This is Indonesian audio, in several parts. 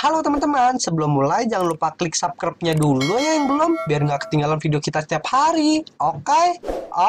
Halo teman-teman, sebelum mulai jangan lupa klik subscribe-nya dulu ya yang belum, biar nggak ketinggalan video kita setiap hari. Oke?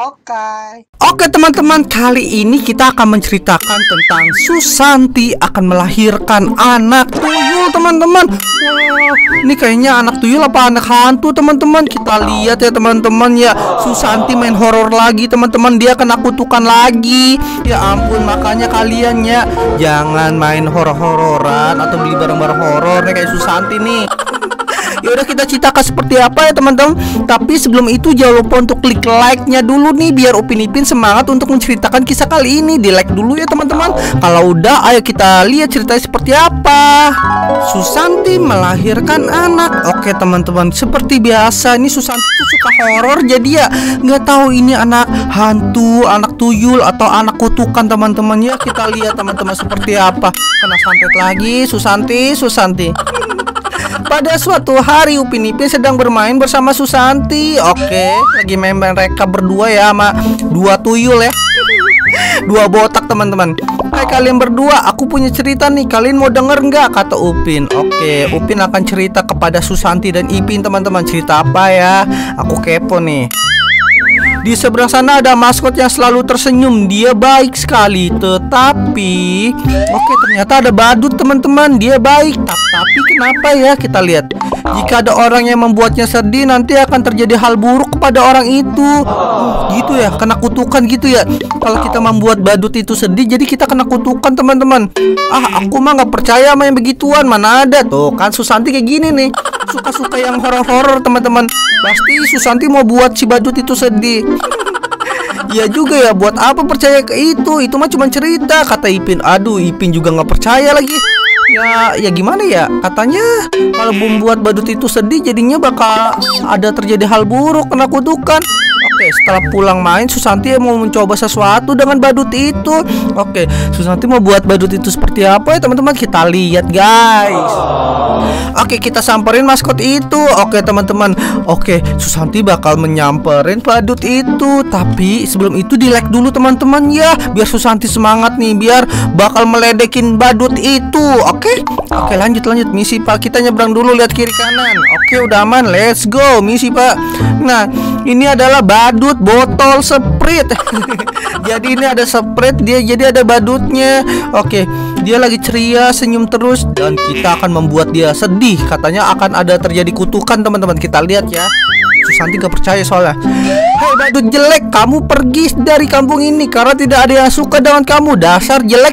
Oke teman-teman, kali ini kita akan menceritakan tentang Susanti akan melahirkan anak tuyul teman-teman. Wow, ini kayaknya anak tuyul apa anak hantu teman-teman. Kita lihat ya teman-teman ya, Susanti main horor lagi teman-teman. Dia kena kutukan lagi. Ya ampun, makanya kalian ya jangan main horor-hororan atau beli barang-barang horor nih kayak Susanti nih. Ya udah, kita ceritakan seperti apa ya teman-teman. Tapi sebelum itu jangan lupa untuk klik like-nya dulu nih, biar Upin Ipin semangat untuk menceritakan kisah kali ini. Di like dulu ya teman-teman. Kalau udah, ayo kita lihat ceritanya seperti apa. Susanti melahirkan anak. Oke teman-teman, seperti biasa ini Susanti tuh suka horor, jadi ya nggak tahu ini anak hantu, anak tuyul atau anak kutukan teman-teman ya. Kita lihat teman-teman seperti apa. Kena santet lagi Susanti. Pada suatu hari Upin Ipin sedang bermain bersama Susanti. Oke, lagi main mereka berdua ya sama dua tuyul ya. Dua botak teman-teman. Hai kalian berdua, aku punya cerita nih. Kalian mau denger nggak? Kata Upin. Oke, Upin akan cerita kepada Susanti dan Ipin teman-teman. Cerita apa ya? Aku kepo nih. Di seberang sana ada maskot yang selalu tersenyum. Dia baik sekali. Tetapi ternyata ada badut teman-teman. Dia baik, tapi kenapa ya? Kita lihat. Jika ada orang yang membuatnya sedih, nanti akan terjadi hal buruk kepada orang itu. Gitu ya, kena kutukan gitu ya. Kalau kita membuat badut itu sedih, jadi kita kena kutukan teman-teman. Aku mah nggak percaya sama yang begituan. Mana ada. Tuh kan Susanti kayak gini nih, suka-suka yang horor-horor teman-teman. Pasti Susanti mau buat si badut itu sedih. Ya juga ya, buat apa percaya ke itu? Itu mah cuma cerita, kata Ipin. Aduh, Ipin juga nggak percaya lagi. Ya gimana ya? Katanya kalau membuat badut itu sedih, jadinya bakal ada terjadi hal buruk, kena kutukan. Oke, setelah pulang main, Susanti mau mencoba sesuatu dengan badut itu. Oke, Susanti mau buat badut itu seperti apa ya teman-teman? Kita lihat guys. Oke, kita samperin maskot itu. Oke teman-teman. Oke, Susanti bakal menyamperin badut itu. Tapi sebelum itu di like dulu teman-teman ya, biar Susanti semangat nih, biar bakal meledekin badut itu. Oke, lanjut misi Pak. Kita nyebrang dulu, lihat kiri kanan. Oke, udah aman. Let's go misi Pak. Nah, ini adalah badut botol Sprite. Jadi ini ada Sprite, jadi ada badutnya. Oke, dia lagi ceria, senyum terus, dan kita akan membuat dia sedih. Katanya akan ada terjadi kutukan teman-teman. Kita lihat ya. Susanti gak percaya soalnya. Hei badut jelek, kamu pergi dari kampung ini karena tidak ada yang suka dengan kamu. Dasar jelek.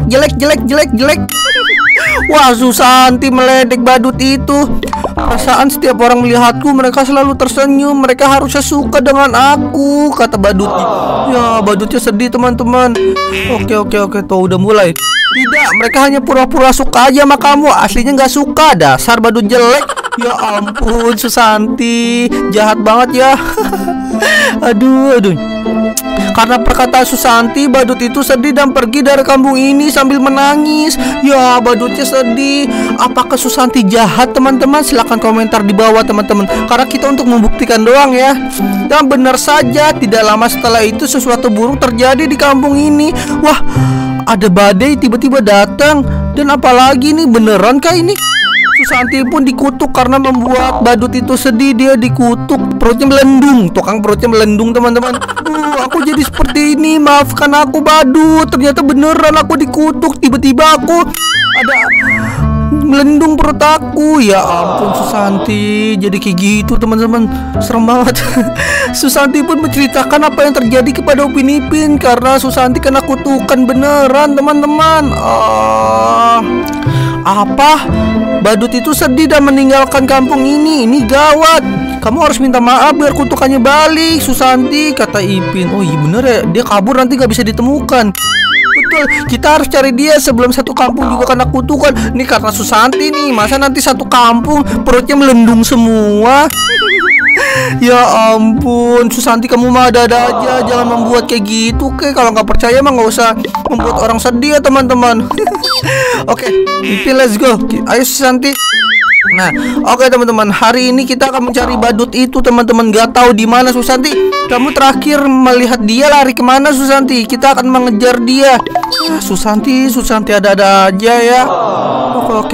Wah, Susanti meledek badut itu. Perasaan setiap orang melihatku, mereka selalu tersenyum. Mereka harusnya suka dengan aku, kata badutnya. Ya, badutnya sedih teman-teman. Oke, tuh udah mulai. Tidak, mereka hanya pura-pura suka aja sama kamu. Aslinya nggak suka. Dasar badut jelek. Ya ampun, Susanti jahat banget ya. Aduh. Karena perkataan Susanti, badut itu sedih dan pergi dari kampung ini sambil menangis. Ya, badutnya sedih. Apakah Susanti jahat teman-teman? Silahkan komentar di bawah teman-teman, karena kita untuk membuktikan doang ya. Dan benar saja, tidak lama setelah itu sesuatu buruk terjadi di kampung ini. Wah, ada badai tiba-tiba datang. Dan apalagi nih, beneran kah ini? Susanti pun dikutuk karena membuat badut itu sedih. Dia dikutuk, perutnya melendung. Tukang perutnya melendung teman-teman. Aku jadi seperti ini, maafkan aku badut. Ternyata beneran aku dikutuk. Tiba-tiba aku ada melendung perut aku. Ya ampun Susanti, jadi kayak gitu teman-teman. Serem banget. Susanti pun menceritakan apa yang terjadi kepada Upin Ipin karena Susanti kena kutukan beneran teman-teman. Apa? Badut itu sedih dan meninggalkan kampung ini. Ini gawat. Kamu harus minta maaf biar kutukannya balik, Susanti, kata Ipin. Oh iya bener ya, dia kabur nanti gak bisa ditemukan. Betul, kita harus cari dia sebelum satu kampung juga kena kutukan. Ini karena Susanti nih, masa nanti satu kampung perutnya melendung semua. Ya ampun, Susanti kamu mah ada-ada aja. Jangan membuat kayak gitu. Oke, kalau nggak percaya mah nggak usah membuat orang sedih ya teman-teman. Oke, Ipin let's go. Ayo Susanti. Nah, oke teman-teman, hari ini kita akan mencari badut itu teman-teman. Gak tahu di mana Susanti. Kamu terakhir melihat dia lari kemana Susanti? Kita akan mengejar dia. Susanti ada-ada aja ya. Oke.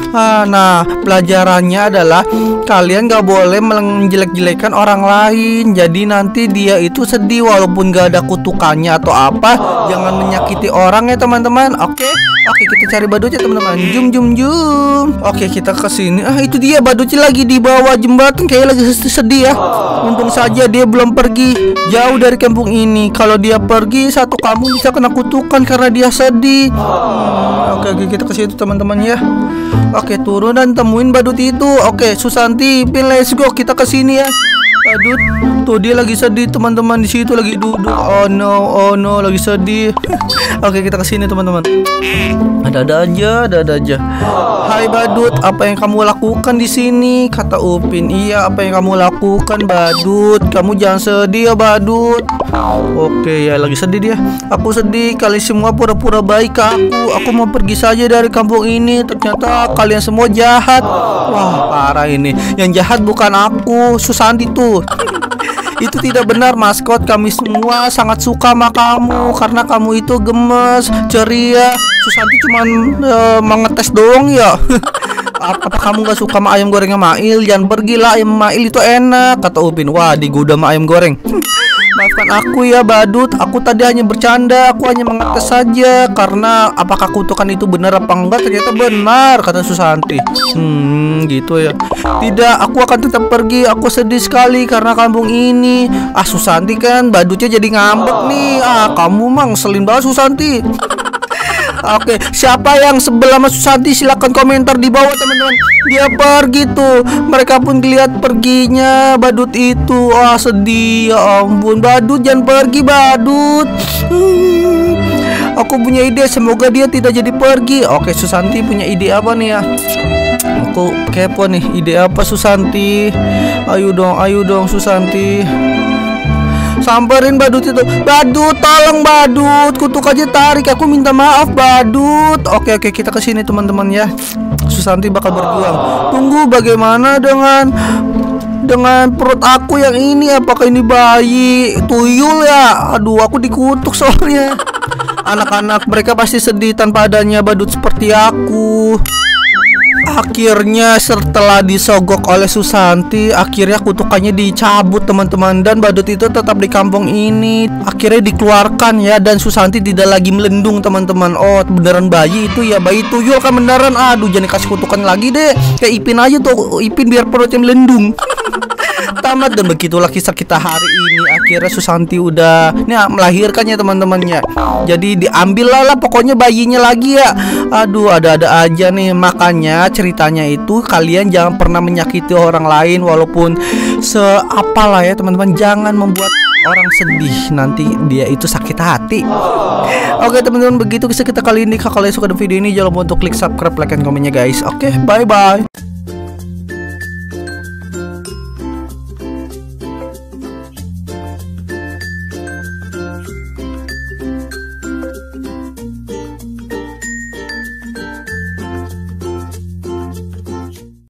Nah, pelajarannya adalah kalian gak boleh menjelek-jelekan orang lain. Jadi nanti dia itu sedih walaupun gak ada kutukannya atau apa. Jangan menyakiti orang ya teman-teman. Oke, kita cari badutnya teman-teman. Jum. Oke, kita ke sini. Itu dia badutnya lagi di bawah jembatan, kayak lagi sedih ya. Untung saja dia belum pergi jauh dari kampung ini. Kalau dia pergi, satu kampung bisa kena kutukan karena dia sedih. Oke, kita ke situ teman-teman ya. Oke, turun dan temuin badut itu. Oke, Susanti, let's go, kita ke sini ya. Badut, tuh dia lagi sedih teman-teman, di situ lagi duduk. Oh no, lagi sedih. Oke, kita ke sini teman-teman. Ada aja. Hai badut, apa yang kamu lakukan di sini? Kata Upin. Iya, apa yang kamu lakukan badut? Kamu jangan sedih ya badut. Oke ya, lagi sedih dia. Aku sedih, kalian semua pura-pura baik ke aku. Aku mau pergi saja dari kampung ini. Ternyata kalian semua jahat. Wah, parah ini. Yang jahat bukan aku, Susanti tuh. Itu tidak benar maskot. Kami semua sangat suka sama kamu karena kamu itu gemes, ceria. Susanti cuma mengetes doang ya. Apa kamu gak suka sama ayam gorengnya Mail? Jangan pergilah, ayam Mail itu enak, kata Upin. Wah, digoda sama ayam goreng. Maafkan aku ya badut, aku tadi hanya bercanda, aku hanya mengetes saja. Karena apakah kutukan itu benar apa enggak? Ternyata benar, kata Susanti. Gitu ya. Tidak, aku akan tetap pergi. Aku sedih sekali karena kampung ini. Susanti kan badutnya jadi ngambek nih. Kamu mang ngeselin banget Susanti. Oke, siapa yang sebelah sama Susanti silahkan komentar di bawah teman-teman. Dia pergi tuh. Mereka pun lihat perginya badut itu. Sedih, ya ampun. Badut jangan pergi badut. Aku punya ide, semoga dia tidak jadi pergi. Oke, Susanti punya ide apa nih ya? Aku kepo nih, ide apa Susanti? Ayo dong Susanti. Samperin badut itu. Badut, tolong badut, kutuk aja tarik. Aku minta maaf badut. Oke, kita ke sini teman-teman ya. Susanti bakal berjuang. Tunggu, bagaimana dengan perut aku yang ini? Apakah ini bayi tuyul ya? Aduh, aku dikutuk soalnya. Anak-anak mereka pasti sedih tanpa adanya badut seperti aku. Akhirnya setelah disogok oleh Susanti, akhirnya kutukannya dicabut teman-teman. Dan badut itu tetap di kampung ini. Akhirnya dikeluarkan ya. Dan Susanti tidak lagi melendung teman-teman. Oh, beneran bayi itu ya, bayi tuyul kan beneran. Aduh, jangan kasih kutukan lagi deh. Kayak Ipin aja tuh, Ipin biar perutnya melendung. Tamat. Dan begitulah kisah kita hari ini. Akhirnya Susanti udah melahirkannya teman-temannya. Jadi diambil lah pokoknya bayinya lagi ya. Aduh, ada-ada aja nih. Makanya ceritanya itu kalian jangan pernah menyakiti orang lain walaupun seapalah ya teman-teman. Jangan membuat orang sedih, nanti dia itu sakit hati. Oke teman-teman, begitu kisah kita kali ini. Kalau kalian suka dengan video ini, jangan lupa untuk klik subscribe, like, dan komennya guys. Oke, bye-bye.